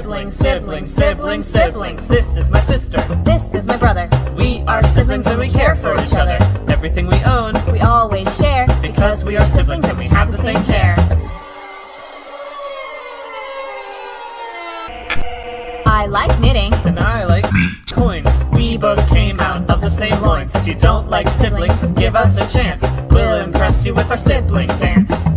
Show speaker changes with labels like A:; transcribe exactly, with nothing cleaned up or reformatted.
A: Siblings, siblings, siblings, siblings. This is my sister.
B: This is my brother.
A: We are siblings and we care for each other. Everything we own,
B: We always share
A: because we are siblings and we have the same hair.
B: I like knitting.
A: And I like coins. We both came out of the same loins. If you don't like siblings, give us a chance. We'll impress you with our sibling dance.